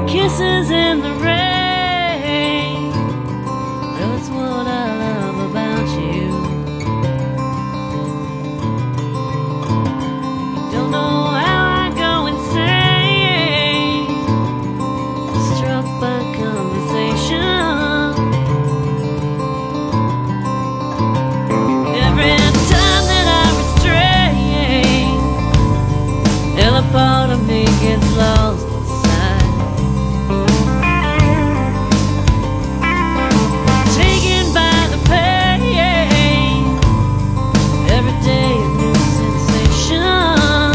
kisses in the rain. That's what I love about you. You don't know how I go insane, struck by conversation. Every time that I restrain, a part of me gets lost inside, taken by the pain. Every day a new sensation.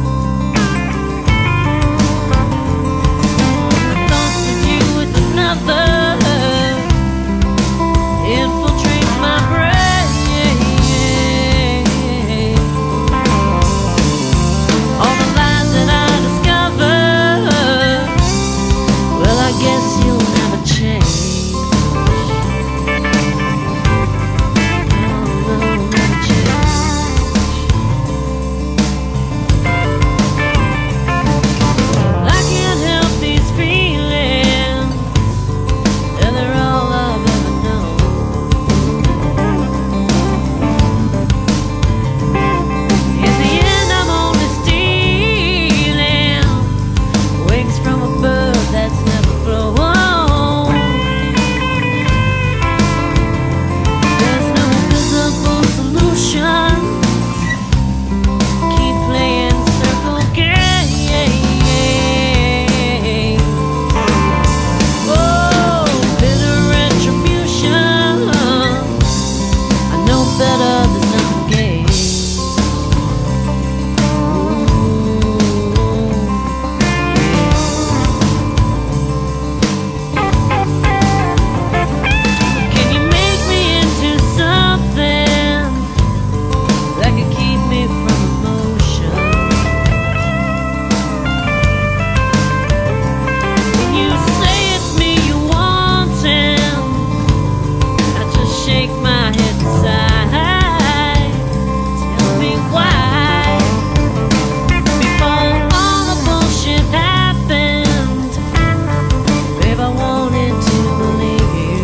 Thoughts of you with another infiltrates my brain. All the lies that I discovered, well, I guess you'll never change. No, never change. I can't help these feelings, and they're all I've ever known. In the end, I'm only stealing wings from a bird that's never flown. There's no visible solution. Keep playing circle games. Oh, bitter retribution. I know better, there's nothing gained. Can you make me into something that could keep me from emotion? Can you say it's me you wanting? I just shake my head aside. Tell me why. Before all the bullshit happened, babe, I wanted to believe you.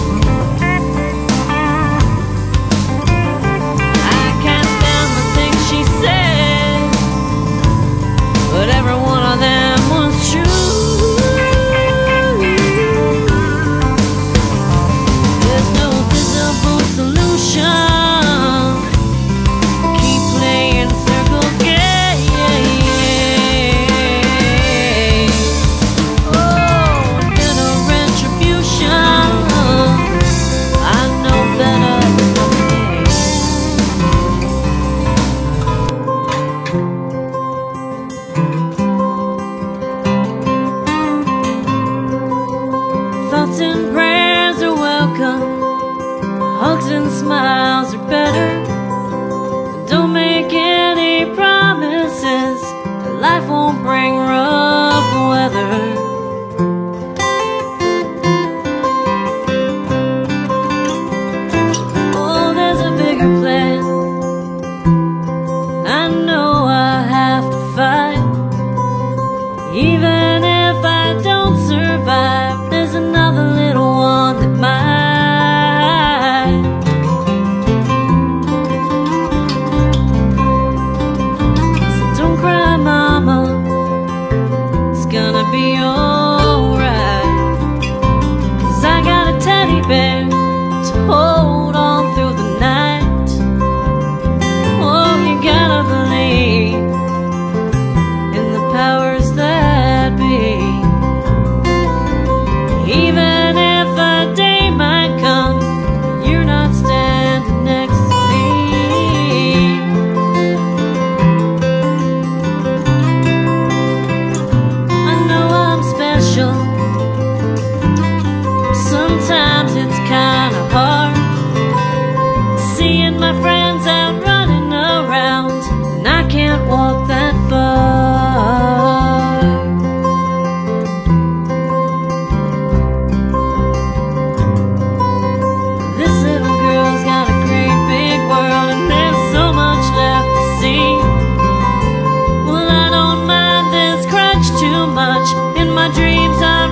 I cast down the things she said, but every one of them was true. There's no visible solution. Keep playing circle games. Oh, bitter retribution. I know better than nothing. Thoughts and prayers are welcome. Hugs and smiles are better. Don't make any promises that life won't bring rough weather. Oh, there's a bigger plan. I know I have to fight. Even if I don't survive, there's another little one that might. So don't cry, mama, it's gonna be alright. 'Cause I got a teddy bear to hold on through the night. Oh, you gotta believe in the powers that be. Even if a day might come, you're not standing next to me. I know I'm special. Sometimes it's kinda hard seeing my friends out running around, and I can't walk that far. This little girl's got a great big world, and there's so much left to see. Well, I don't mind this crutch too much, and my dreams are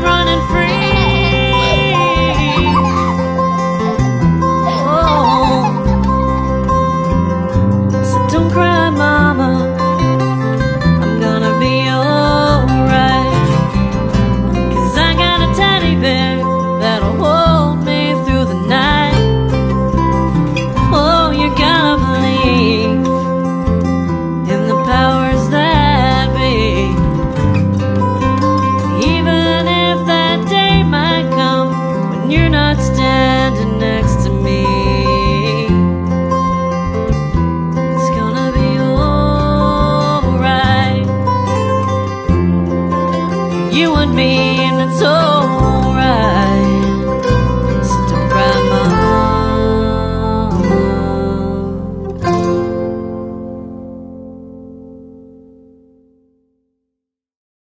you and me, and it's alright.